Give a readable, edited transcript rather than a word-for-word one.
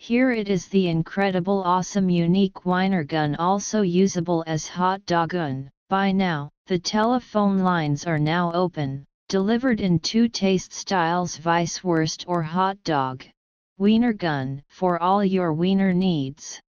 Here it is, the incredible awesome unique Wiener gun, also usable as hot dog gun. Buy now. The telephone lines are now open. Delivered in 2 taste styles, Weißwurst or hot dog. Wiener gun, for all your Wiener needs.